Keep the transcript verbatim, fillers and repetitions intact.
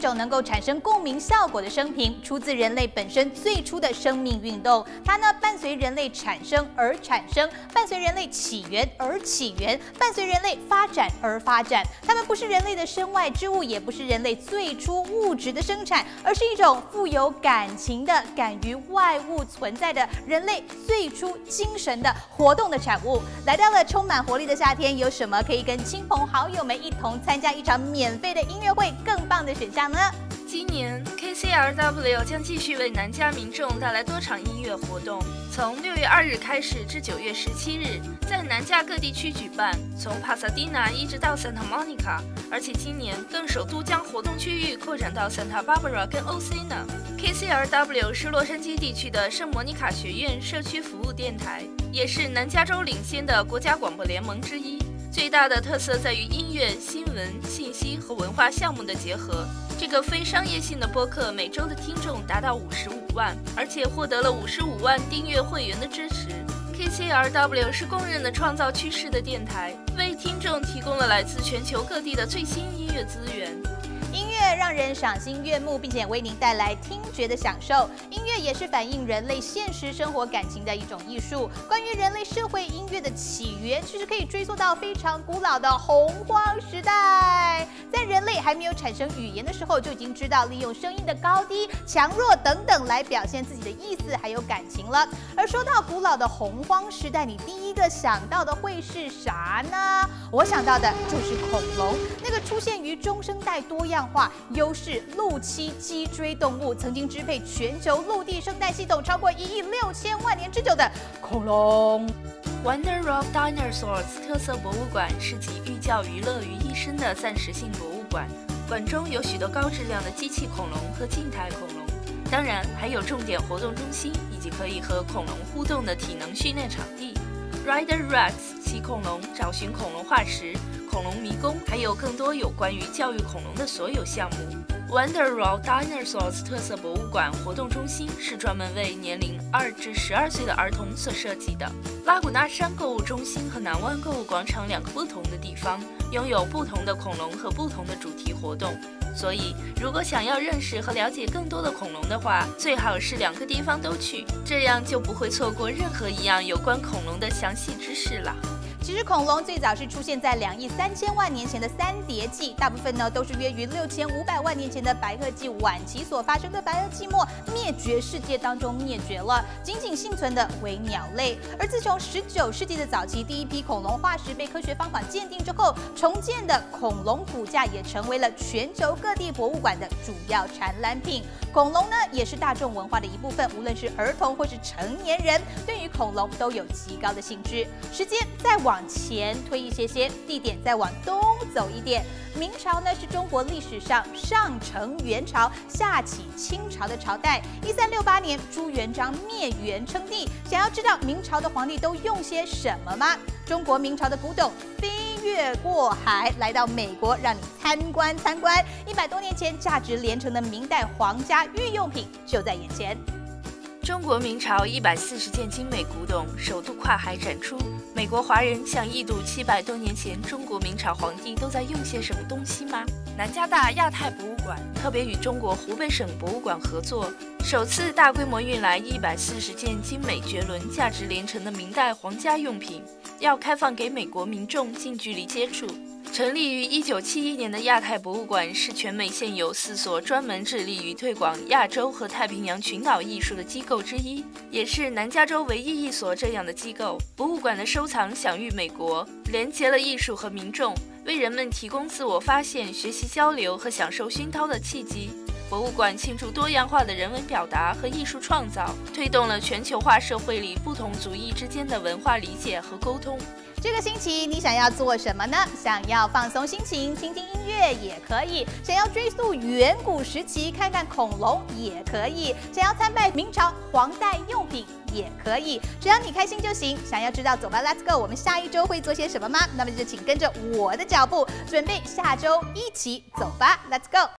种能够产生共鸣效果的声频，出自人类本身最初的生命运动。它呢伴随人类产生而产生，伴随人类起源而起源，伴随人类发展而发展。它们不是人类的身外之物，也不是人类最初物质的生产，而是一种富有感情的、敢于外物存在的人类最初精神的活动的产物。来到了充满活力的夏天，有什么可以跟亲朋好友们一同参加一场免费的音乐会更棒的选项呢？ 今年 K C R W 将继续为南加民众带来多场音乐活动，从六月二日开始至九月十七日，在南加各地区举办，从帕萨迪纳一直到 Santa Monica， 而且今年更首都将活动区域扩展到 Santa Barbara 跟 Osceola。K C R W 是洛杉矶地区的圣莫妮卡学院社区服务电台，也是南加州领先的国家广播联盟之一。最大的特色在于音乐、新闻、信息和文化项目的结合。这个非商业性的播客每周的听众达到五十五万，而且获得了五十五万订阅会员的支持。K C R W 是公认的创造趋势的电台，为听众提供了来自全球各地的最新音乐资源。 音乐让人赏心悦目，并且为您带来听觉的享受。音乐也是反映人类现实生活感情的一种艺术。关于人类社会音乐的起源，其实可以追溯到非常古老的洪荒时代。在人类还没有产生语言的时候，就已经知道利用声音的高低、强弱等等来表现自己的意思还有感情了。而说到古老的洪荒时代，你第一个想到的会是啥呢？我想到的就是恐龙，那个出现于中生代多样化、优势陆栖脊椎动物，曾经支配全球陆地生态系统超过一亿六千万年之久的恐龙。 Wonder of Dinosaurs 特色博物馆是集寓教于乐于一身的暂时性博物馆，馆中有许多高质量的机器恐龙和静态恐龙，当然还有重点活动中心以及可以和恐龙互动的体能训练场地。Rider Rex 骑恐龙、找寻恐龙化石、恐龙迷宫，还有更多有关于教育恐龙的所有项目。Wonder of Dinosaurs 特色博物馆活动中心是专门为年龄二至十二岁的儿童所设计的。拉古纳山购物中心和南湾购物广场两个不同的地方，拥有不同的恐龙和不同的主题活动。所以，如果想要认识和了解更多的恐龙的话，最好是两个地方都去，这样就不会错过任何一样有关恐龙的详细知识了。 其实恐龙最早是出现在两亿三千万年前的三叠纪，大部分呢都是约于六千五百万年前的白垩纪晚期所发生的白垩纪末灭绝事件当中灭绝了，仅仅幸存的为鸟类。而自从十九世纪的早期第一批恐龙化石被科学方法鉴定之后，重建的恐龙骨架也成为了全球各地博物馆的主要展览品。恐龙呢也是大众文化的一部分，无论是儿童或是成年人，对于恐龙都有极高的兴致。时间再往往前推一些些，地点再往东走一点。明朝呢是中国历史上上承元朝、下启清朝的朝代。一三六八年，朱元璋灭元称帝。想要知道明朝的皇帝都用些什么吗？中国明朝的古董飞越过海来到美国，让你参观参观。一百多年前，价值连城的明代皇家御用品就在眼前。 中国明朝一百四十件精美古董首度跨海展出，美国华人想一睹七百多年前中国明朝皇帝都在用些什么东西吗？南加大亚太博物馆特别与中国湖北省博物馆合作，首次大规模运来一百四十件精美绝伦、价值连城的明代皇家用品，要开放给美国民众近距离接触。成立于一九七一年的亚太博物馆是全美现有四所专门致力于推广亚洲和太平洋群岛艺术的机构之一，也是南加州唯一一所这样的机构。博物馆的收藏享誉美国，连结了艺术和民众，为人们提供自我发现、学习交流和享受熏陶的契机。博物馆庆祝多样化的人文表达和艺术创造，推动了全球化社会里不同族裔之间的文化理解和沟通。 这个星期你想要做什么呢？想要放松心情，听听音乐也可以；想要追溯远古时期，看看恐龙也可以；想要参拜明朝皇代用品也可以。只要你开心就行。想要知道走吧 ，Let's go， 我们下一周会做些什么吗？那么就请跟着我的脚步，准备下周一起走吧 ，Let's go。